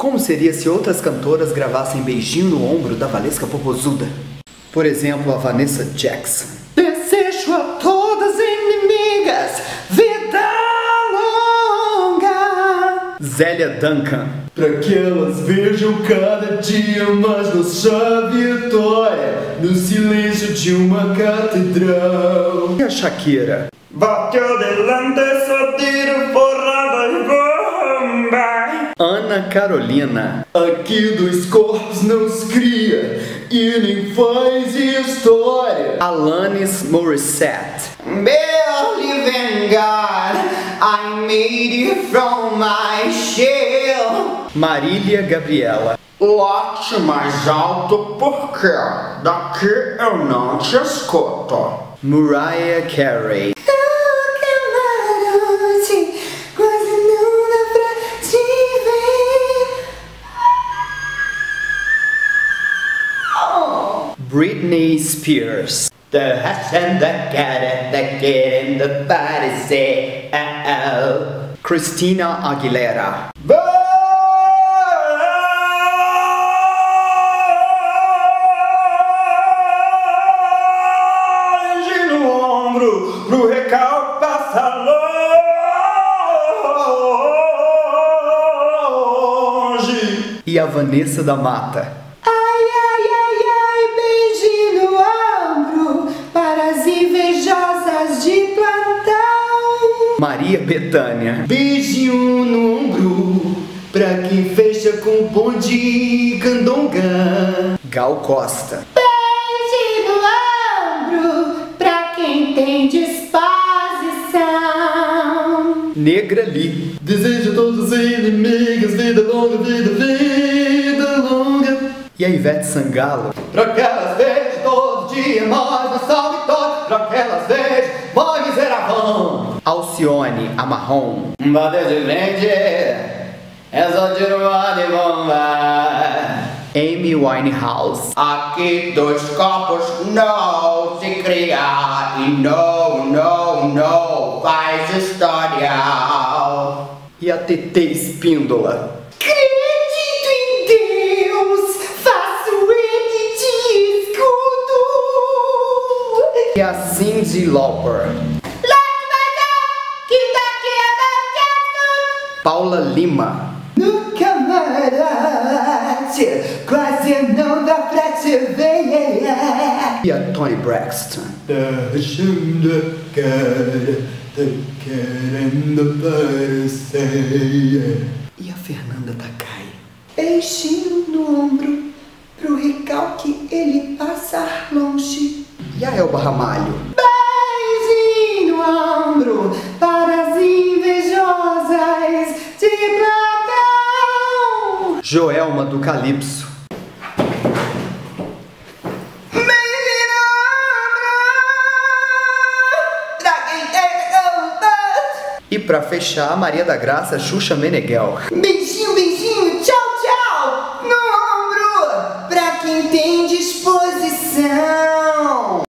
Como seria se outras cantoras gravassem Beijinho no Ombro da Valesca Popozuda? Por exemplo, a Vanessa Jackson. Desejo a todas inimigas vida longa. Zélia Duncan. Pra que elas vejam cada dia mais nossa vitória no silêncio de uma catedral. E a Shakira? Bateu delante, só tiro, porrada e bomba. Ana Carolina. Aqui dois corpos não se cria e nem faz história. Alanis Morissette. Barely than God, I made it from my shell. Marília Gabriela. Lote mais alto porque daqui eu não te escuto. Mariah Carey. Britney Spears. The Hassan, the kid in the body say, oh. Christina Aguilera. Beije no ombro, pro recalque passar longe. E a Vanessa da Mata. Maria Bethânia. Beijinho no ombro, pra quem fecha com bonde candonga. Gal Costa. Beijinho no ombro, pra quem tem disposição. Negra Lee. Desejo a todos os inimigos vida longa, vida longa. E a Ivete Sangalo. Pra que elas vejam todo dia mais nossa vitória. Pra que elas vejam, vai miserável. Alcione, a Marrom. Bater de frente, é só tiro de bomba. Amy Winehouse. Aqui dois copos não se cria e não faz história. E a TT Espíndola. Acredito em Deus, faço ele de escudo. E a Cyndi Lauper. Paula Lima. No camarote, quase não dá pra te ver. E a Toni Braxton. Tá achando a cara, tá querendo aparecer. E a Fernanda Takai. Beijinho no ombro, pro recalque ele passar longe. E a Elba Ramalho. Beijinho no ombro para as invejosas de Platão. Joelma do Calypso. E pra fechar, a Maria da Graça Xuxa Meneghel. Beijinho